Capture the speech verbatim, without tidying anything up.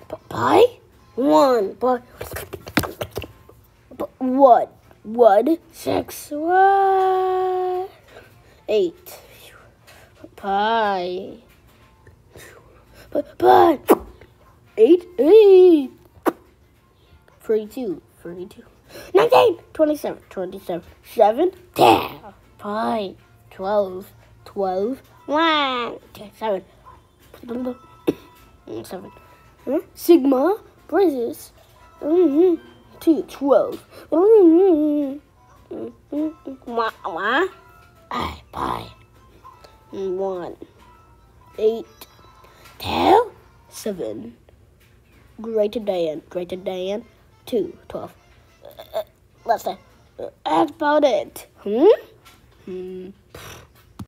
Pi? One. Pi. What? What? Six. What? Eight. Pi. Pi. Eight. Eight. Thirty-two. Thirty-two. Nineteen. Twenty-seven. Twenty-seven. Seven. Ten. Pi. Twelve. Twelve. One. Seven. Seven. Huh? Sigma. Braces. Mm-hmm. Two. Twelve. Mm-hmm. Mm-hmm. I. Pi. One. Eight. Two. Seven. Greater than. Greater than. Two. Twelve. Uh, uh, let's say. Uh, that's about it. Hmm? Hmm.